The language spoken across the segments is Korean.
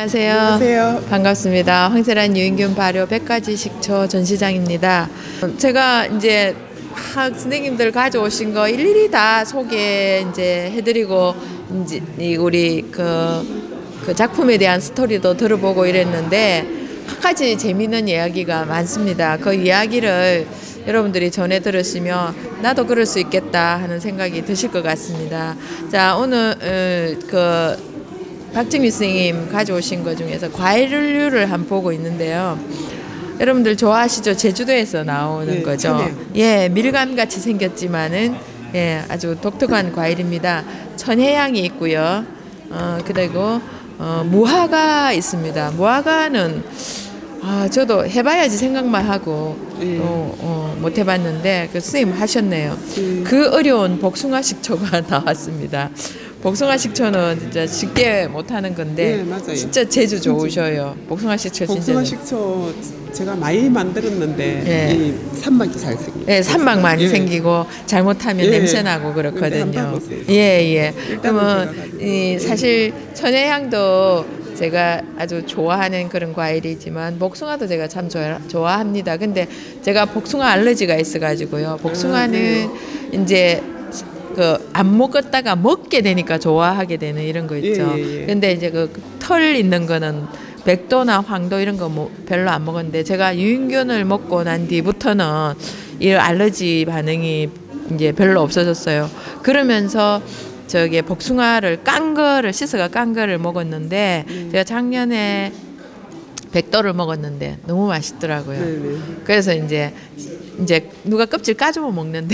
안녕하세요. 안녕하세요. 반갑습니다. 황세란 유인균 발효 100가지 식초 전시장입니다. 제가 이제 선생님들 가져오신 거 일일이 다 소개 이제 해드리고 이제 우리 그 작품에 대한 스토리도 들어보고 이랬는데 한 가지 재미있는 이야기가 많습니다. 그 이야기를 여러분들이 전해 들으시면 나도 그럴 수 있겠다 하는 생각이 드실 것 같습니다. 자, 오늘 박정미 선생님 가져오신 것 중에서 과일류를 한번 보고 있는데요. 여러분들 좋아하시죠? 제주도에서 나오는 거죠. 천혜향. 예, 밀감같이 생겼지만은 예, 아주 독특한 과일입니다. 천혜향이 있고요. 그리고 무화과 있습니다. 무화과는 저도 해봐야지 생각만 하고 못 해봤는데 그 선생님 하셨네요. 그 어려운 복숭아 식초가 나왔습니다. 복숭아 식초는 진짜 쉽게 못하는 건데 맞아요. 진짜 재주 좋으셔요. 복숭아 식초 진짜. 복숭아 식초 제가 많이 만들었는데 이 산막이 잘 생겨요. 예, 산막 많이 생기고 잘못하면 냄새 나고 그렇거든요. 예. 그러면 사실 천혜향도 제가 아주 좋아하는 그런 과일이지만 복숭아도 제가 참 좋아합니다. 근데 제가 복숭아 알러지가 있어가지고요. 복숭아는 이제 안 먹었다가 먹게 되니까 좋아하게 되는 이런 거 있죠. 근데 이제 그 털 있는 거는 백도나 황도 이런 거 뭐 별로 안 먹었는데 제가 유인균을 먹고 난 뒤부터는 이 알러지 반응이 이제 별로 없어졌어요. 그러면서 저기 복숭아를 씻어가 깐 거를 먹었는데 제가 작년에 백도를 먹었는데 너무 맛있더라고요. 그래서 이제 누가 껍질 까주면 먹는데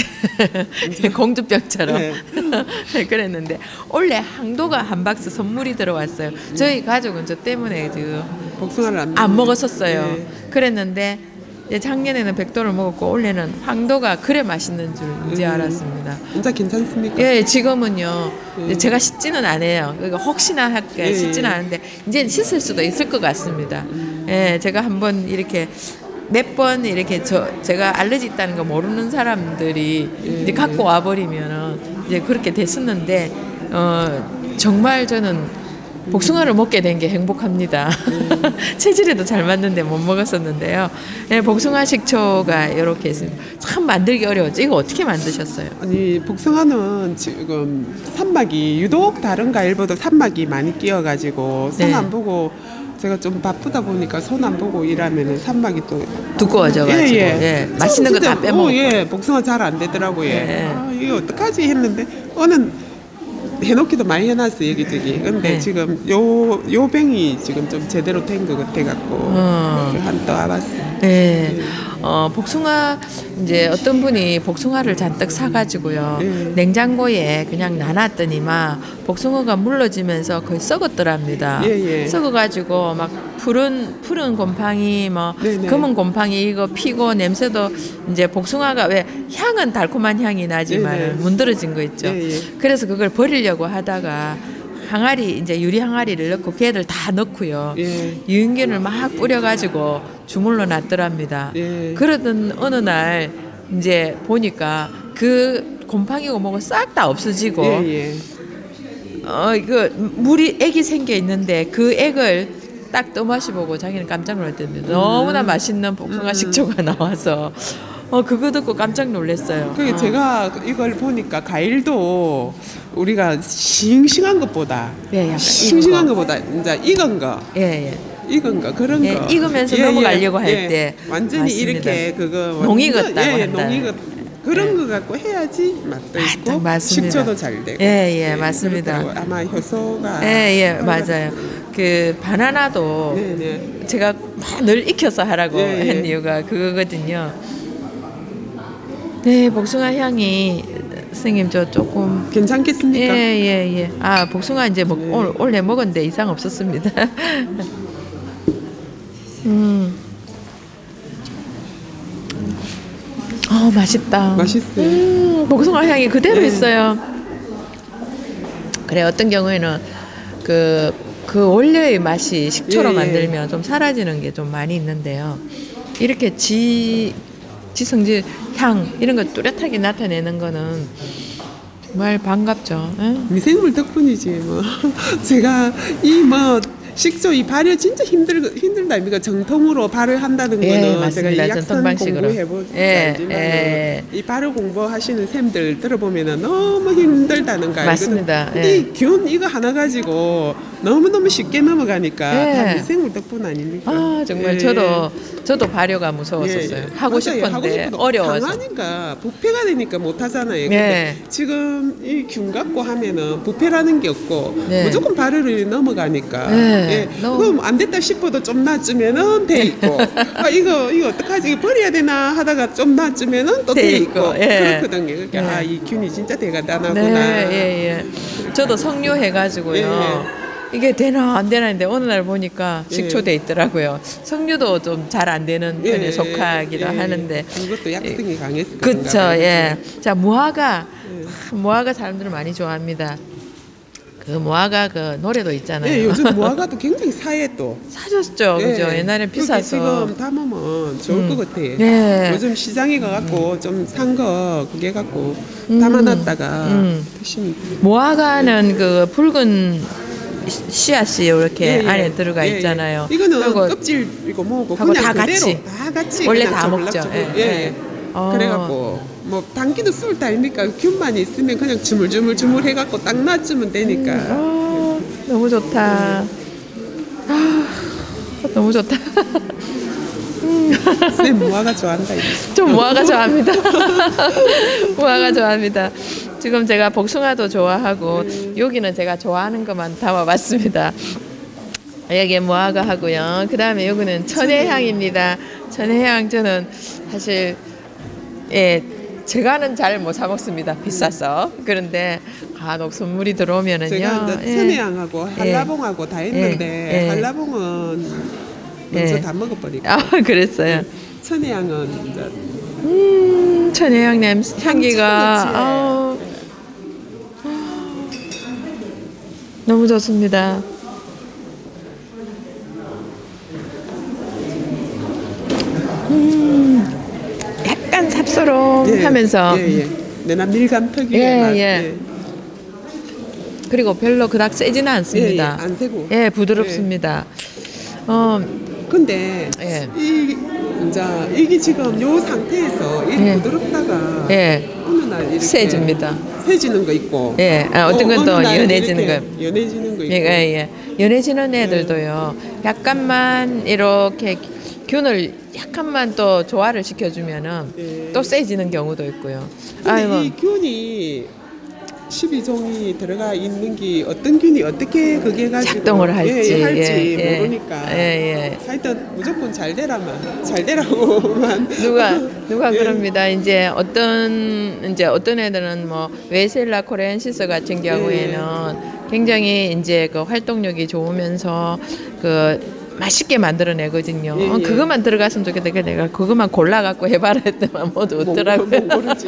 공주병처럼 그랬는데 원래 황도가 한 박스 선물이 들어왔어요. 저희 가족은 저 때문에 복숭아를 안 먹었었어요. 그랬는데 작년에는 백도를 먹었고 올해는 황도가 그래 맛있는 줄 이제 알았습니다. 진짜 괜찮습니까? 예, 지금은요. 제가 씻지는 않아요. 그러니까 혹시나 할게 씻지는 않은데 이제 씻을 수도 있을 것 같습니다. 예, 제가 한번 이렇게 몇 번 이렇게 제가 알러지 있다는 거 모르는 사람들이 이제 갖고 와버리면은 이제 그렇게 됐었는데 정말 저는 복숭아를 먹게 된 게 행복합니다. 체질에도 잘 맞는데 못 먹었었는데요. 네, 복숭아 식초가 이렇게 있습니다. 참 만들기 어려웠죠. 이거 어떻게 만드셨어요? 아니 복숭아는 지금 산막이 유독 다른 과일보다 산막이 많이 끼어가지고 손 안 보고 제가 좀 바쁘다 보니까 손 안 보고 일하면은 산막이 또 두꺼워져가지고 맛있는 거 다 빼먹고 복숭아 잘 안 되더라고요. 이거 어떡하지 했는데 해놓기도 많이 해놨어 여기저기. 근데 지금 요 병이 지금 좀 제대로 된 것 같아갖고 한 또 와봤어. 복숭아 이제 어떤 분이 복숭아를 잔뜩 사가지고요 냉장고에 그냥 놔놨더니만 복숭아가 물러지면서 거의 썩었더랍니다. 썩어가지고 막 푸른 곰팡이 검은 곰팡이 이거 피고 냄새도 이제 복숭아가 왜 향은 달콤한 향이 나지만 문드러진 거 있죠. 그래서 그걸 버리려고 하다가 항아리 이제 유리 항아리를 넣고 걔들 다 넣고요 유인균을 막 뿌려가지고 주물러 놨더랍니다. 그러던 어느 날 이제 보니까 그 곰팡이고 뭐고 싹 다 없어지고 물이 액이 생겨 있는데 그 액을 딱 떠마셔보고 자기는 깜짝 놀랐답니다. 너무나 맛있는 복숭아 식초가 나와서 그거 듣고 깜짝 놀랐어요. 그게 제가 이걸 보니까 과일도 우리가 싱싱한 것보다 싱싱한 것보다 이제 익은 거 익은 거 그런 거 익으면서 넘어가려고 할 때 완전히 맞습니다. 이렇게 농 익었다고 한다. 그런 거 갖고 해야지 맛도 있고 맞습니다. 식초도 잘 되고 맞습니다. 아마 효소가 맞아요. 그 바나나도 제가 늘 익혀서 하라고 한 이유가 그거거든요. 네, 복숭아 향이 선생님 저 조금 괜찮겠습니까? 복숭아 이제 올해 먹었는데 이상 없었습니다. 맛있다. 맛있어요. 복숭아 향이 그대로 있어요. 그래 어떤 경우에는 그 원래의 맛이 식초로 만들면 좀 사라지는 게 좀 많이 있는데요. 이렇게 지성질 향 이런 거 뚜렷하게 나타내는 거는 정말 반갑죠. 미생물 덕분이지 뭐. 제가 이 식초 이 발효 진짜 힘들다. 그러니까 정통으로 발효한다는 예, 거는 맞습니다. 제가 약선 전통 방식으로. 공부해보지 예, 알지만 예. 이 발효 공부하시는 쌤들 들어보면은 너무 힘들다는 거 알거든. 맞습니다. 근데 예. 이 균 이거 하나 가지고 너무너무 쉽게 넘어가니까 예. 다 미생물 덕분 아닙니까? 아 정말 예. 저도 발효가 무서웠었어요. 예, 예. 하고 맞아요. 싶은데 하고 싶어도 어려워서. 강하니까 부패가 되니까 못 하잖아요. 예. 근데 지금 이 균 갖고 하면은 부패라는 게 없고 네. 무조건 발효를 넘어가니까 네. 예. 너무- 그럼 안 됐다 싶어도 좀 놔주면은 돼 있고 아 이거 어떡하지 이거 버려야 되나 하다가 좀 놔주면은 또 돼 돼 있고. 있고 예. 그렇거든요. 그러니까 예. 아 이 균이 진짜 대단하구나. 네, 예, 예. 저도 석류 해가지고요. 예. 이게 되나 안 되나 했는데 어느 날 보니까 예. 식초돼 있더라고요. 석류도 좀 잘 안 되는 편에 속하기도 하는데. 그것도 약성이 강했을 그쵸, 예. 자, 무화과. 예. 무화과 사람들은 많이 좋아합니다. 그 무화과 그 노래도 있잖아요. 예, 요즘 무화과도 굉장히 사해 또. 사셨죠, 그죠? 옛날엔 그렇게 비싸서. 지금 담으면 좋을 것 같아. 예. 요즘 시장에 가갖고 좀 산 거 그게 갖고 담아놨다가 드시면. 무화과는 그 붉은 씨앗이 이렇게 예, 예. 안에 들어가 예, 예. 있잖아요. 이거는 그리고 껍질 이거 뭐고 하고 그냥 다 그대로 같이. 다 같이 원래 그냥 다 먹죠. 조물락조물. 예, 예, 예. 예. 어. 그래갖고 뭐 당기도 술 달니까 균만 있으면 그냥 주물주물 해갖고 딱 놔주면 되니까. 아, 너무 좋다. 아, 너무 좋다. 쌤 무화과 좋아한다 이거. 좀 무화과 좋아합니다. 무화과 좋아합니다. 지금 제가 복숭아도 좋아하고 여기는 제가 좋아하는 것만 담아봤습니다. 여기 무화과 하고요. 그 다음에 여기는 천혜향입니다. 천혜향 저는 사실 예 제가는 잘 못 사 먹습니다. 비싸서. 그런데 간혹 선물이 들어오면은요. 제가 이제 예. 천혜향하고 한라봉하고 다 했는데 예. 한라봉은 먼저 예. 다 먹어버리고 아 그랬어요. 천혜향은 이제 천혜향 냄새 향기가 그렇지. 아우, 너무 좋습니다. 약간 쌉싸름하면서 내나 밀감 특유의 예, 맛. 예. 그리고 별로 그닥 세지는 않습니다. 안 세고. 예, 부드럽습니다. 근데 예. 이게 지금 요 상태에서 이 예. 부드럽다가 예, 어느 날 이렇게 세집니다. 세지는 거 있고 예, 어떤 건 또 어느 날 연해지는 이렇게 거. 연해지는 거 있고 예, 예. 연해지는 애들도요. 약간만 이렇게 균을 약간만 또 조화를 시켜주면은 예. 또 세지는 경우도 있고요. 근데 아이고. 이 균이 12종이 들어가 있는 게 어떤 균이 어떻게 그게 가지고 작동을 할지, 예. 모르니까 예, 예. 하여튼 무조건 잘 되라고만 누가 예. 그럽니다. 이제 어떤 애들은 뭐 웨셀라 코레엔시스 같은 경우에는 굉장히 이제 그 활동력이 좋으면서 그 맛있게 만들어내거든요. 예, 예. 그것만 들어갔으면 좋겠다. 그래서 내가 그것만 골라갖고 해봐라 했더만 모두 없더라고요. 모르지.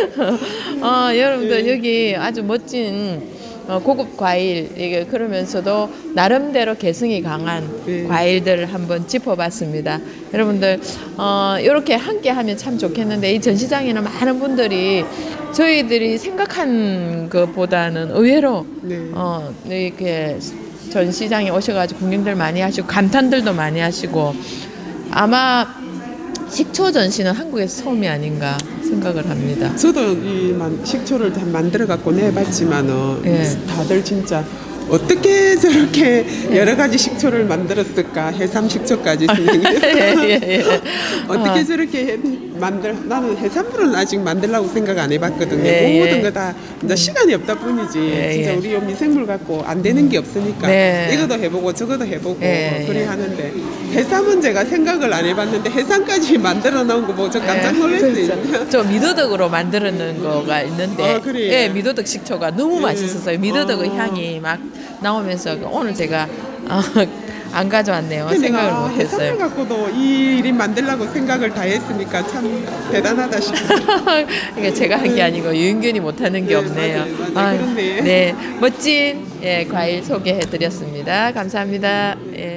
여러분들 예. 여기 아주 멋진 고급 과일 이게 그러면서도 나름대로 개성이 강한 예. 과일들을 한번 짚어봤습니다. 여러분들 이렇게 함께 하면 참 좋겠는데 이 전시장에는 많은 분들이 저희들이 생각한 것보다는 의외로 네. 이렇게 전시장에 오셔가지고 구경들 많이 하시고 감탄들도 많이 하시고 아마 식초 전시는 한국에서 처음이 아닌가 생각을 합니다. 저도 식초를 다 만들어 갖고 내봤지만은 예. 다들 진짜 어떻게 저렇게 여러 가지 식초를 만들었을까 해삼 식초까지 선생님 예. 어떻게 저렇게 나는 해산물은 아직 만들라고 생각 안 해봤거든요. 예, 모든 예. 거 다 이제 시간이 없다 뿐이지 예, 진짜 예. 우리 요 미생물 갖고 안 되는 게 없으니까 네. 이것도 해보고 저것도 해보고 예, 그리 예. 하는데 해삼은 제가 생각을 안 해봤는데 해삼까지 만들어 놓은 거 보고 저 깜짝 놀랐어요. 그렇죠. 저 미더덕으로 만드는 거가 있는데 아, 그래요? 예, 미더덕 식초가 너무 예. 맛있었어요. 미더덕의 향이 막 나오면서 오늘 제가 안 가져왔네요. 생각을 못했어요. 해산물 갖고도 이 일이 만들라고 생각을 다 했으니까 참 대단하다 싶어요. 이게 제가 한 게 아니고 유인균이 못하는 게 네, 없네요. 맞아요. 그렇네. 네, 멋진 과일 소개해드렸습니다. 감사합니다. 예.